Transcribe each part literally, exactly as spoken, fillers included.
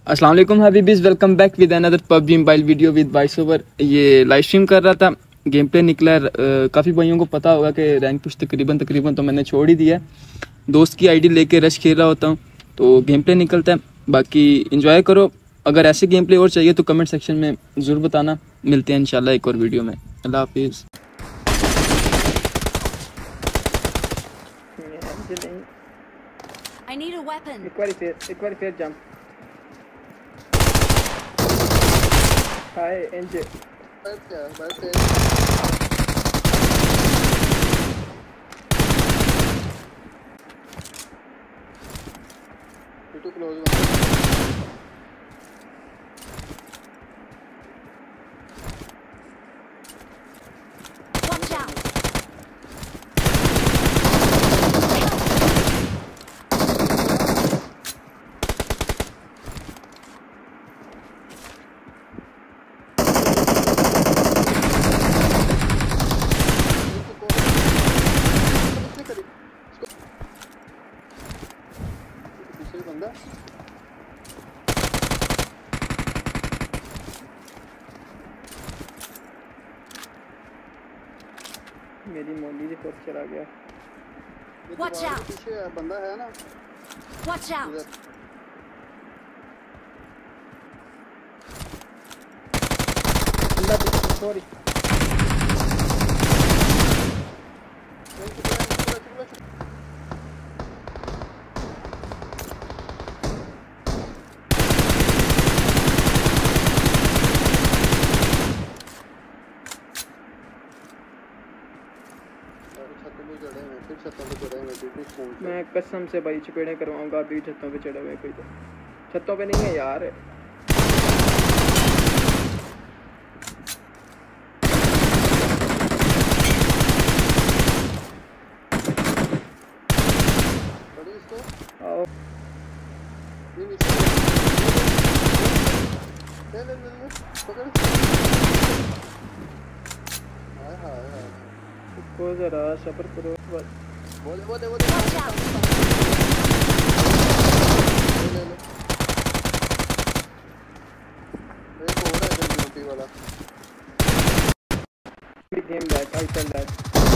अस्सलाम वालेकुम हबीबीज, welcome back with another PUBG mobile video with voice over. ये लाइव स्ट्रीम कर रहा था, गेम प्ले निकला है। काफ़ी भाइयों को पता होगा कि रैंक पुश तकरीबन तकरीबन तो मैंने छोड़ ही दिया है। दोस्त की आईडी लेके रश खेल रहा होता हूँ तो गेम प्ले निकलता है। बाकी इंजॉय करो। अगर ऐसे गेम प्ले और चाहिए तो कमेंट सेक्शन में ज़रूर बताना। मिलते हैं इंशाल्लाह एक और वीडियो में। अल्लाह हाफिज़। I need a weapon. एक बार फिर एक बार फिर जंप। हाय एंजे बैठ क्या बैठ के टू क्लोज Watch out. बंदा मेरी मोली से फोर्स चला गया। Watch out. पीछे बंदा है ना। Watch out. सॉरी मैं कसम से भाई चपेड़े करवाऊंगा। अभी छतों पे चढ़े हुए कोई तो छतों पे नहीं है यार। आओ ले ले ले पकड़ हाय हाय हाय को जरा सब्र करो बस। बोले बोले बोले Watch out. ले ले एक और है यूपी वाला game that I tell that.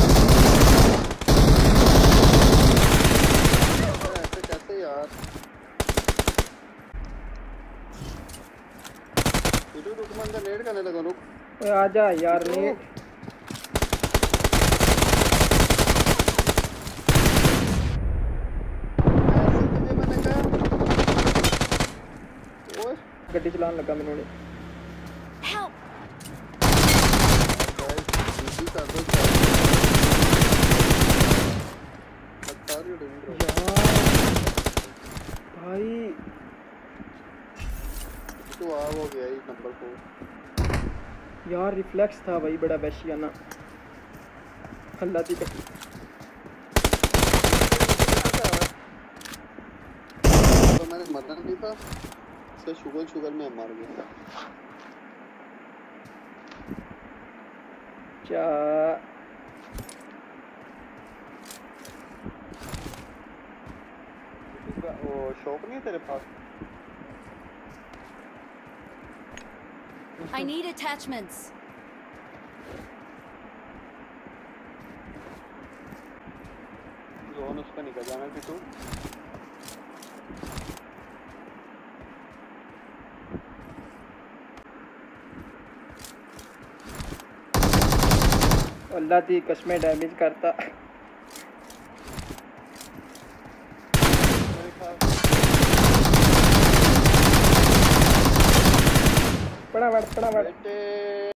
ऐसे कैसे यार ये तो रुक मंदा नेट करने लगा रुक। ओए आजा यार नेट। गड्डी चलाने लगा मैंने। Help. भाई तो आ हो गया इस नंबर को यार रिफ्लेक्स था भाई बड़ा वैशियाना। अल्लाह दी कसम तो मैंने मरना नहीं था से शुगर शुगर में मार गया। क्या वो शॉप नहीं है तेरे पास। I need attachments. जोन उसका निकल जाना कि तू अल्लाह दी कसमें डैमेज करता। पड़ा बड़ पड़ा बड़ बेटे